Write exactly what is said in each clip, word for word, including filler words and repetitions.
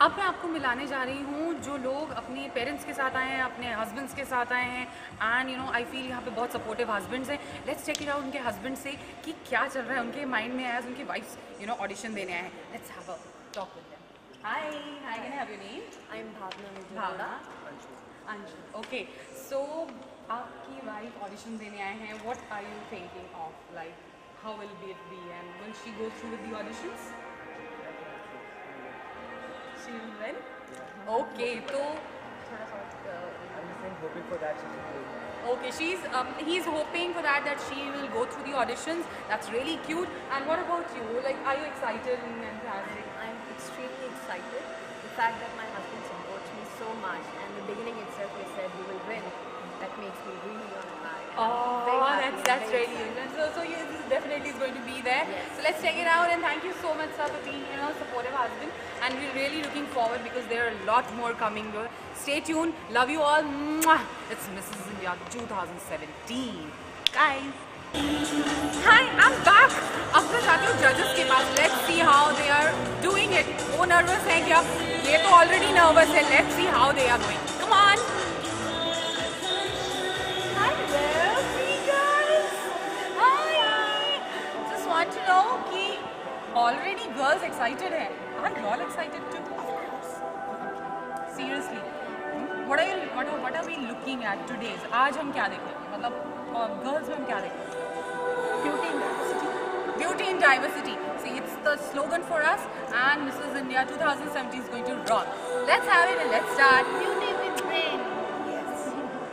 अब मैं आपको मिलाने जा रही हूँ जो लोग अपने पेरेंट्स के साथ आए हैं, अपने हस्बैंड्स के साथ आए हैं, and you know I feel यहाँ पे बहुत सपोर्टिव हस्बैंड्स हैं। लेट्स चेक इट आउट उनके हस्बैंड से कि क्या चल रहा है उनके माइंड में एज उनकी वाइफ्स यू नो ऑडिशन देने आए हैं। Let's have a talk with them. Hi hi, can I have your name? I am Bhavana. Bhavana. Anshu. Okay, so आपकी वाइफ ऑडिशन देने आए हैं। What are you thinking of, like how will be it be and will she go through with the auditions? She will win? Okay, so I'm hoping for that she will win. Okay, she's um, he's hoping for that that she will go through the auditions. That's really cute. And what about you? Like, are you excited and enthusiastic? I'm extremely excited. The fact that my husband supports me so much, and in the beginning itself he said you will win. That makes me really on a high. Oh, that's that's really interesting. So, so yeah, this definitely is going to be there. Yes. So let's check it out, and thank you so much, sir, for being you know supportive husband. And we're really looking forward because there are a lot more coming. Stay tuned. Love you all. Mwah. It's Missus India twenty seventeen, guys. Hi, I'm back. अब मैं जाती हूँ judges के पास. Let's see how they are doing it. वो nervous हैं क्या? ये तो already nervous है. Let's see how they are going. Come on. Hi there, you guys. Hi. Just want to know कि already girls excited हैं. Are you all excited too? Seriously. What are you? What are, what are we looking at today? आज हम क्या देखेंगे? मतलब girls में हम क्या देखेंगे? Beauty in diversity. Beauty in diversity. See, it's the slogan for us, and Missus India twenty seventeen is going to rock. Let's have it and let's start. Beauty with brain. Yes.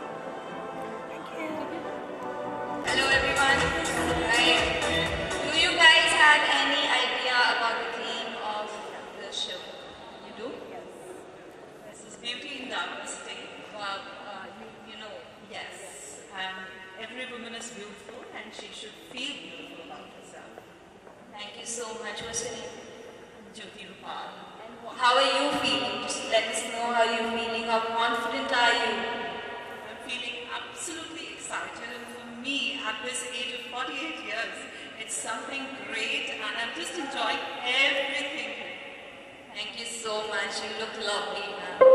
Hello everyone. Right. Do you guys have any idea about the theme of the show? You do? Yes. This is beauty in diversity. Well, uh, you, you know, yes. And every woman is beautiful and she should feel beautiful about herself. Thank you so much, Vasini. Jyoti Rupal. How are you feeling? Just let us know how you're feeling. How confident are you? I'm feeling absolutely excited, and for me, at this age of forty-eight years, it's something great, and I'm just enjoying everything. Thank you so much. You look lovely, ma'am.